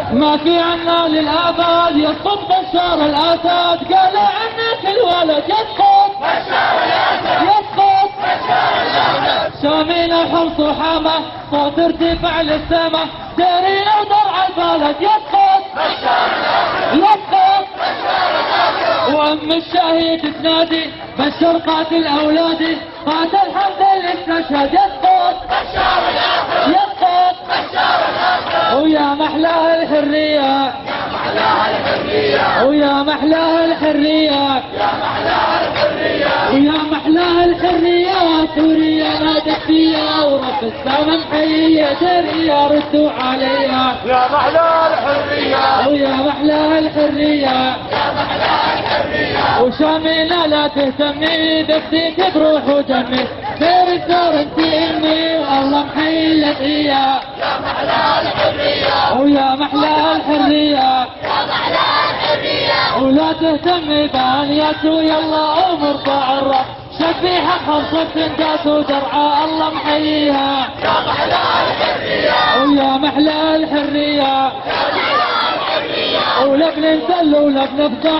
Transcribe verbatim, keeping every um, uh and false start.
ما في عنا للآباد يسقط بشار الأسد، قال عنك الولد يسقط بشار الأسد، يسقط بشار الأسد. شامينا حرص وحامة صوت ارتفاع للسما، دارينا ودرع البلد يسقط بشار الأسد، يسقط بشار الأسد. وأم الشهيد تنادي بشر قاتل أولادي، قاتل حمد اللي استشهد يسقط بشار الأسد، يسقط بشار الأسد. ويا محلاها الحرية، يا محلاها الحرية، ويا محلاها الحرية، يا محلاها الحرية، ويا محلاها الحرية. سوريا نادت فيا ورب السما محيي دريا ردوا عليها، يا محلاها الحرية، ويا محلاها الحرية، يا محلاها الحرية. وشامينا لا تهتمي بفديك بروح ودمي، خير الدار انت امي والله محيي الادعية، يا محلاها الحرية، ويا محلاها الحرية، يا محلاها الحرية. ولا تهتمي بانيات ويلا ومرفع الراس، شبيحة خمسة سندات ودرعة الله محييها، يا محلاها الحرية، ويا محلاها الحرية، يا محلاها الحرية. ولبن سل ولبن فدان